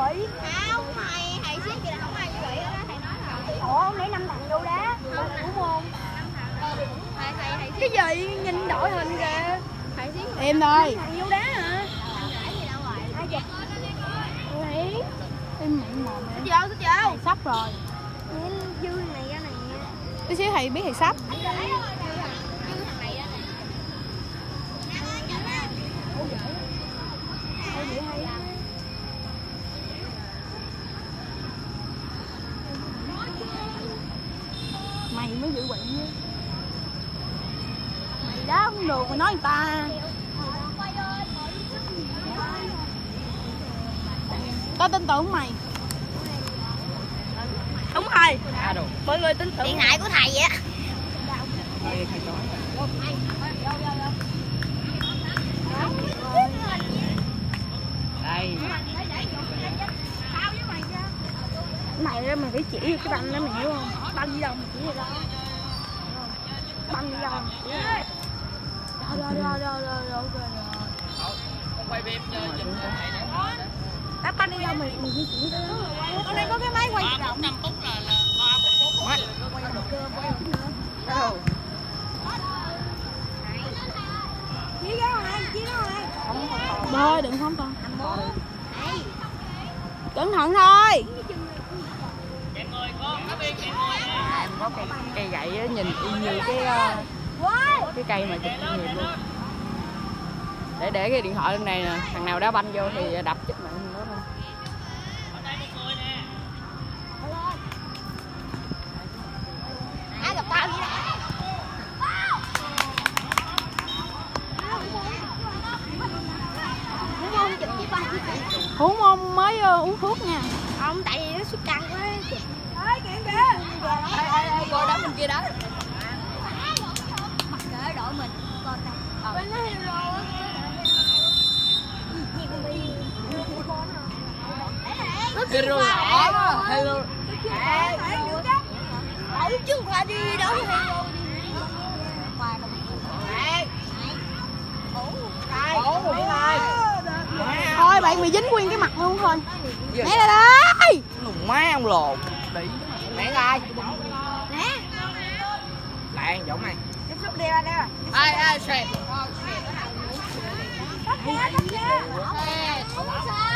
quỷ. Không, thầy xếp vậy là không ai như quỷ đó, thầy nói rồi. Ủa, nãy 5 thằng vô đá. Đúng không? Thầy Cái gì? Nhìn đổi hình kìa. thầy xếp Em thôi. Thằng vô đá hả? thằng rể gì đâu rồi. Ai chụp? Đấy. Em miệng mồm em. Xích vô. Thầy sắp rồi. Dư này ra này. Tí xíu thầy biết thầy sắp. Dư thằng này ra này. Mày mới giữ quỷ. Mày đó không được, mày nói người ta. Tao tin tưởng mày. Đúng rồi. Mọi người tin tưởng. Điện thoại của thầy vậy á. Đây. Mày ra mày phải chỉ vô cái băng đó, mày hiểu không? Băng đi đâu mày chỉ vô đó. Băng đi đâu mày chỉ vô đó. Rồi. Con quay phim cho Đáp băng đi đâu mày di chuyển tới đó. Ở đây có cái máy quay tự động. 5 phút là lo 1 phút. Chia ra ngoài. Thôi đừng không con. Cẩn thận thôi. Em có cây gậy á, nhìn y như cái cây mà chụp chuyên nghiệp luôn. Để cái điện thoại lên này nè, thằng nào đá banh vô thì đập chết mẹ nó thôi. Ai gặp tao vậy đó. Đúng không? Chụp với ba chị. Uống không mới uống thuốc nha. Không, tại vì nó sút căng quá. Ê kìa. Cô đó bên kia đó. Mặc kệ đội mình. Con đây. Bên nó hero á. Hero lỏ. Hero. Ủa chứ qua đi đâu hero đi. Thôi bạn mày dính nguyên cái mặt luôn thôi. Né ra đây. Lùng má ông lồn. Đi. Né ai? Nè. Bạn giống này. Tiếp xúc đi ra đây. Ai straight. Không sao.